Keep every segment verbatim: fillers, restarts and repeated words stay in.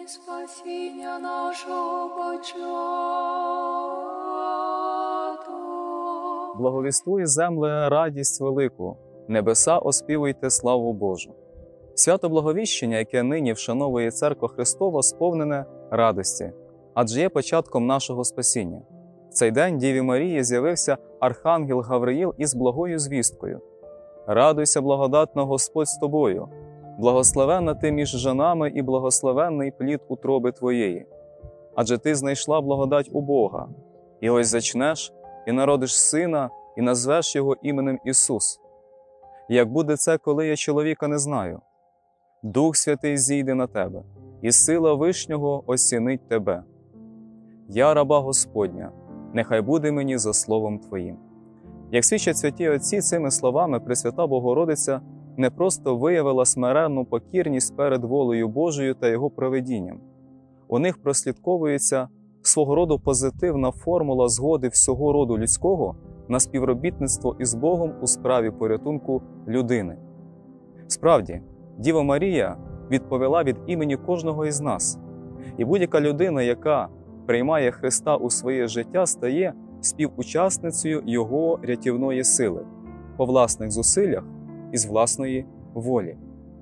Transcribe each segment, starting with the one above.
і спасіння нашого почату. Благовістуй, земле, радість велику, небеса оспівуйте славу Божу. Свято Благовіщення, яке нині вшановує Церква Христова, сповнене радості, адже є початком нашого спасіння. В цей день Діві Марії з'явився Архангел Гавриїл із благою звісткою. «Радуйся, благодатна, Господь з тобою! Благословенна ти між жінами і благословенний плід утроби твоєї. Адже ти знайшла благодать у Бога, і ось зачнеш, і народиш сина, і назвеш його іменем Ісус. Як буде це, коли я чоловіка не знаю? Дух Святий зійде на тебе, і сила Вишнього осінить тебе. Я раба Господня, нехай буде мені за словом Твоїм». Як свідчать святі отці, цими словами Пресвята Богородиця не просто виявила смиренну покірність перед волею Божою та Його провидінням. У них прослідковується свого роду позитивна формула згоди всього роду людського на співробітництво із Богом у справі порятунку людини. Справді, Діва Марія відповіла від імені кожного із нас. І будь-яка людина, яка приймає Христа у своє життя, стає співучасницею Його рятівної сили по власних зусиллях і з власної волі.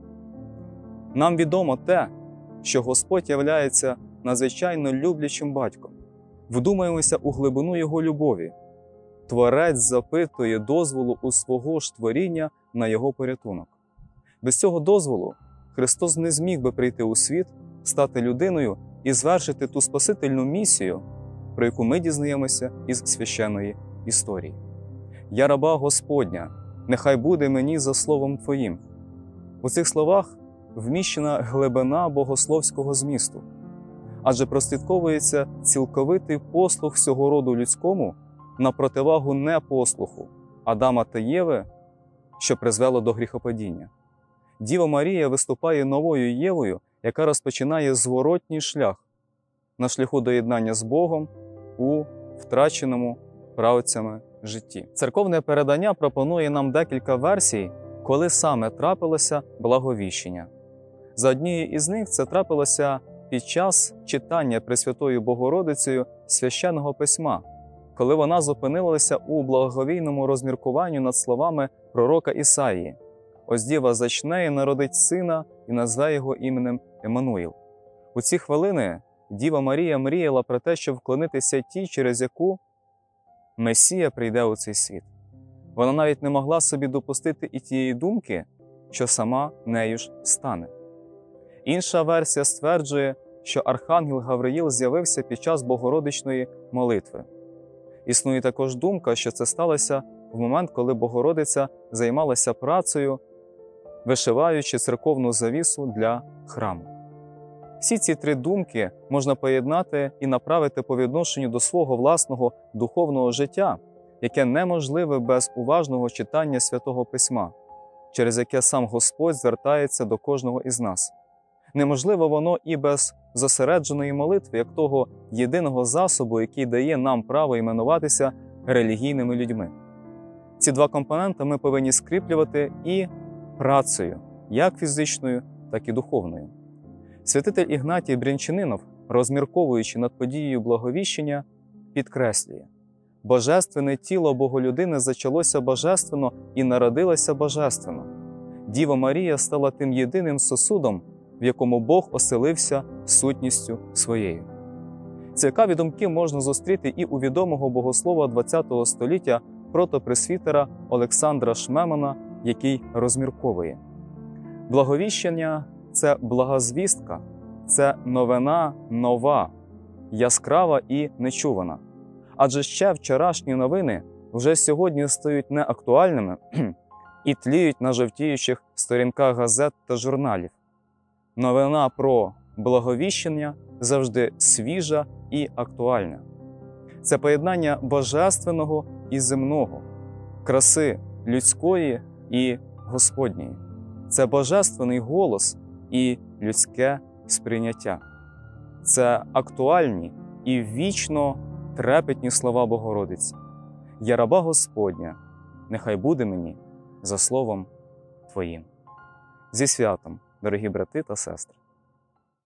Нам відомо те, що Господь являється надзвичайно люблячим батьком. Вдумаємося у глибину Його любові. Творець запитує дозволу у свого ж творіння на Його порятунок. Без цього дозволу Христос не зміг би прийти у світ, стати людиною і звершити ту спасительну місію, про яку ми дізнаємося із священної історії. «Я раба Господня, нехай буде мені за словом Твоїм». У цих словах вміщена глибина богословського змісту, адже прослідковується цілковитий послух всього роду людському на противагу непослуху Адама та Єви, що призвело до гріхопадіння. Діва Марія виступає новою Євою, яка розпочинає зворотній шлях на шляху до єднання з Богом у втраченому правцями житті. Церковне передання пропонує нам декілька версій, коли саме трапилося Благовіщення. За однією із них це трапилося під час читання Пресвятою Богородицею Священного Письма, коли вона зупинилася у благовійному розміркуванні над словами пророка Ісаїї: «Ось діва зачне і народить сина, і назве його іменем Еммануїл». У ці хвилини Діва Марія мріяла про те, щоб вклонитися тій, через яку Месія прийде у цей світ. Вона навіть не могла собі допустити і тієї думки, що сама нею ж стане. Інша версія стверджує, що Архангел Гавриїл з'явився під час Богородичної молитви. Існує також думка, що це сталося в момент, коли Богородиця займалася працею, вишиваючи церковну завісу для храму. Всі ці три думки можна поєднати і направити по відношенню до свого власного духовного життя, яке неможливе без уважного читання Святого Письма, через яке сам Господь звертається до кожного із нас. Неможливо воно і без зосередженої молитви, як того єдиного засобу, який дає нам право іменуватися релігійними людьми. Ці два компоненти ми повинні скріплювати і працею, як фізичною, так і духовною. Святитель Ігнатій Брянчанинов, розмірковуючи над подією Благовіщення, підкреслює: «Божественне тіло Боголюдини зачалося божественно і народилося божественно. Діва Марія стала тим єдиним сосудом, в якому Бог оселився сутністю своєю». Цікаві думки можна зустріти і у відомого богослова ХХ століття протопресвітера Олександра Шмемана, який розмірковує: «Благовіщення – це благозвістка, це новина нова, яскрава і нечувана. Адже ще вчорашні новини вже сьогодні стають неактуальними і тліють на жовтіючих сторінках газет та журналів. Новина про Благовіщення завжди свіжа і актуальна. Це поєднання божественного і земного, краси людської і Господньої. Це божественний голос і людське сприйняття. Це актуальні і вічно трепетні слова Богородиці: «Я раба Господня, нехай буде мені за словом Твоїм». Зі святом, дорогі брати та сестри!